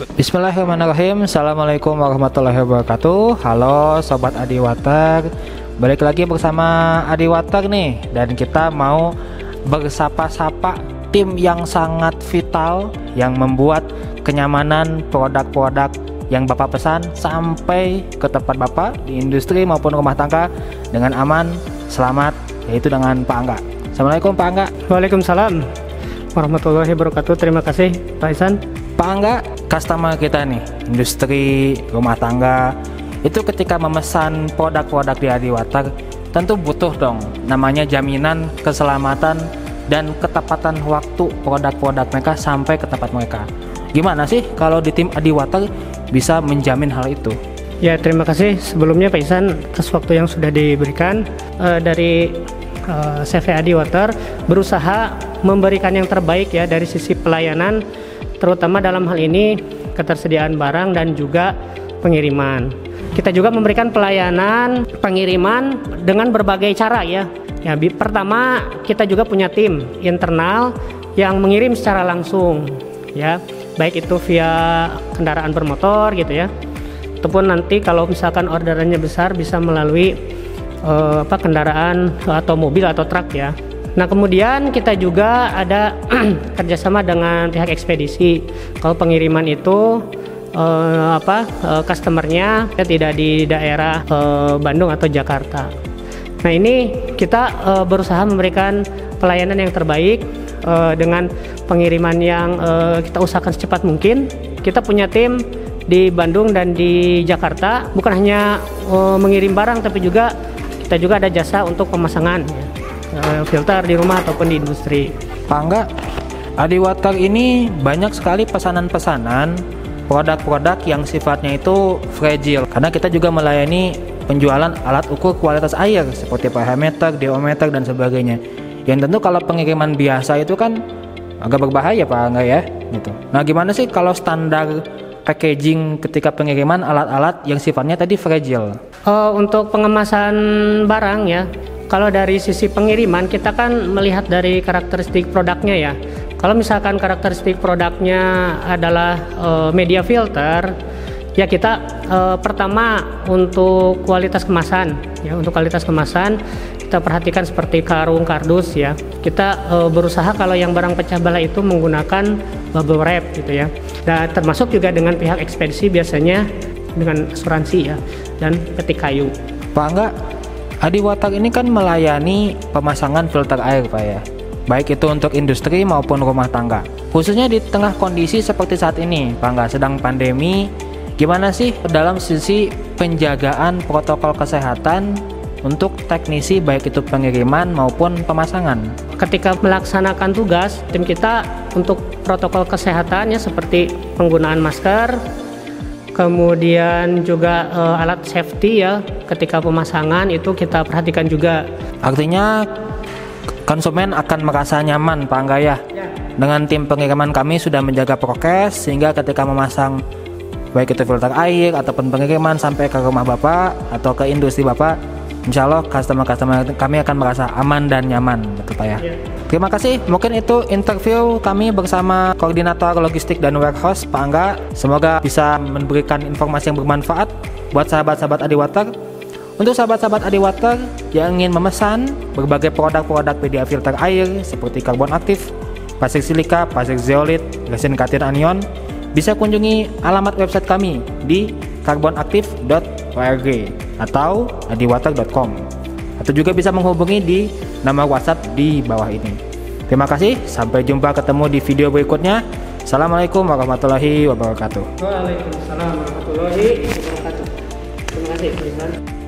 Bismillahirrahmanirrahim. Assalamualaikum warahmatullahi wabarakatuh. Halo Sobat Adi Water, balik lagi bersama Adi Water nih. Dan kita mau bersapa-sapa tim yang sangat vital, yang membuat kenyamanan produk-produk yang Bapak pesan sampai ke tempat Bapak di industri maupun rumah tangga dengan aman, selamat, yaitu dengan Pak Angga. Assalamualaikum Pak Angga. Waalaikumsalam warahmatullahi wabarakatuh. Terima kasih Pak Isan. Pak Angga, customer kita nih, industri rumah tangga, itu ketika memesan produk-produk di Adi Water tentu butuh dong namanya jaminan keselamatan dan ketepatan waktu produk-produk mereka sampai ke tempat mereka. Gimana sih kalau di tim Adi Water bisa menjamin hal itu? Ya, terima kasih sebelumnya Pak Isan atas waktu yang sudah diberikan. Dari CV Adi Water berusaha memberikan yang terbaik ya dari sisi pelayanan, terutama dalam hal ini ketersediaan barang dan juga pengiriman. Kita juga memberikan pelayanan pengiriman dengan berbagai cara ya. Ya, pertama kita juga punya tim internal yang mengirim secara langsung ya, baik itu via kendaraan bermotor gitu ya, ataupun nanti kalau misalkan orderannya besar bisa melalui kendaraan atau mobil atau truk ya. Nah, kemudian kita juga ada kerjasama dengan pihak ekspedisi. Kalau pengiriman itu customernya tidak di daerah Bandung atau Jakarta. Nah, ini kita berusaha memberikan pelayanan yang terbaik dengan pengiriman yang kita usahakan secepat mungkin. Kita punya tim di Bandung dan di Jakarta, bukan hanya mengirim barang, tapi juga kita juga ada jasa untuk pemasangan ya, filter di rumah ataupun di industri. Pak Angga, Adi Water ini banyak sekali pesanan-pesanan produk-produk yang sifatnya itu fragile, karena kita juga melayani penjualan alat ukur kualitas air seperti pH meter, DO meter dan sebagainya. Yang tentu kalau pengiriman biasa itu kan agak berbahaya Pak Angga ya gitu. Nah, gimana sih kalau standar packaging ketika pengiriman alat-alat yang sifatnya tadi fragile? Untuk pengemasan barang ya, kalau dari sisi pengiriman kita kan melihat dari karakteristik produknya ya. Kalau misalkan karakteristik produknya adalah media filter, ya kita pertama untuk kualitas kemasan ya, untuk kualitas kemasan kita perhatikan seperti karung kardus ya. Kita berusaha kalau yang barang pecah belah itu menggunakan bubble wrap gitu ya. Dan termasuk juga dengan pihak ekspedisi biasanya dengan asuransi ya, dan petik kayu. Pak Angga, Adi Water ini kan melayani pemasangan filter air Pak ya, baik itu untuk industri maupun rumah tangga. Khususnya di tengah kondisi seperti saat ini Pak Angga, sedang pandemi, gimana sih dalam sisi penjagaan protokol kesehatan untuk teknisi baik itu pengiriman maupun pemasangan? Ketika melaksanakan tugas, tim kita untuk protokol kesehatannya seperti penggunaan masker, kemudian juga alat safety ya ketika pemasangan itu kita perhatikan juga. Artinya konsumen akan merasa nyaman Pak Angga ya. Dengan tim pengiriman kami sudah menjaga prokes sehingga ketika memasang baik itu filter air ataupun pengiriman sampai ke rumah Bapak atau ke industri Bapak, insya Allah customer-customer kami akan merasa aman dan nyaman, betul Pak ya. Terima kasih, mungkin itu interview kami bersama Koordinator Logistik dan Warehouse Pak Angga. Semoga bisa memberikan informasi yang bermanfaat buat sahabat-sahabat Adi Water. Untuk sahabat-sahabat Adi Water yang ingin memesan berbagai produk-produk media filter air seperti karbon aktif, pasir silika, pasir zeolit, resin katir anion, bisa kunjungi alamat website kami di karbonaktif.org atau adiwater.com, atau juga bisa menghubungi di nama WhatsApp di bawah ini. Terima kasih, sampai jumpa ketemu di video berikutnya. Assalamualaikum warahmatullahi wabarakatuh. Waalaikumsalam warahmatullahi wabarakatuh. Terima kasih.